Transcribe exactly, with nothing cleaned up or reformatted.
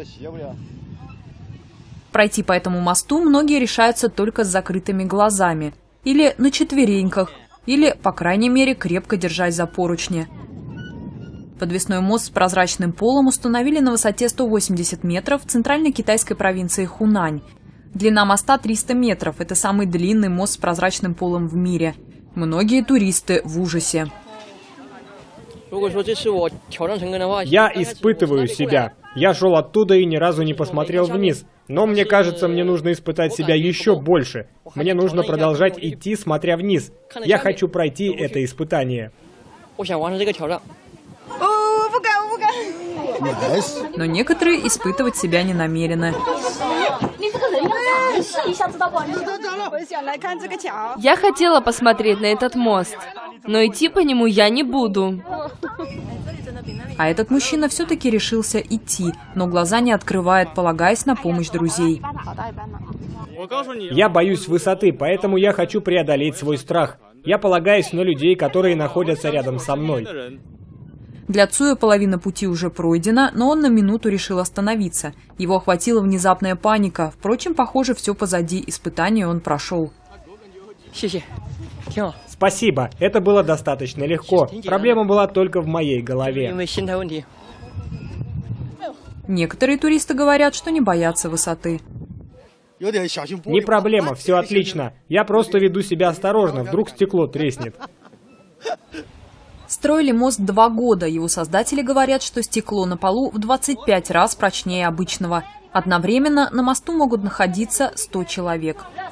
Пройти по этому мосту многие решаются только с закрытыми глазами. Или на четвереньках, или, по крайней мере, крепко держась за поручни. Подвесной мост с прозрачным полом установили на высоте сто восемьдесят метров в центральной китайской провинции Хунань. Длина моста триста метров. Это самый длинный мост с прозрачным полом в мире. Многие туристы в ужасе. Я испытываю себя. Я шел оттуда и ни разу не посмотрел вниз. Но мне кажется, мне нужно испытать себя еще больше. Мне нужно продолжать идти, смотря вниз. Я хочу пройти это испытание. Но некоторые испытывать себя не намерены. Я хотела посмотреть на этот мост, но идти по нему я не буду. А этот мужчина все-таки решился идти, но глаза не открывает, полагаясь на помощь друзей. Я боюсь высоты, поэтому я хочу преодолеть свой страх. Я полагаюсь на людей, которые находятся рядом со мной. Для Цуя половина пути уже пройдена, но он на минуту решил остановиться. Его охватила внезапная паника. Впрочем, похоже, все позади, испытание он прошел. Спасибо, это было достаточно легко. Проблема была только в моей голове. Некоторые туристы говорят, что не боятся высоты. Не проблема, все отлично. Я просто веду себя осторожно, вдруг стекло треснет. Строили мост два года. Его создатели говорят, что стекло на полу в двадцать пять раз прочнее обычного. Одновременно на мосту могут находиться сто человек.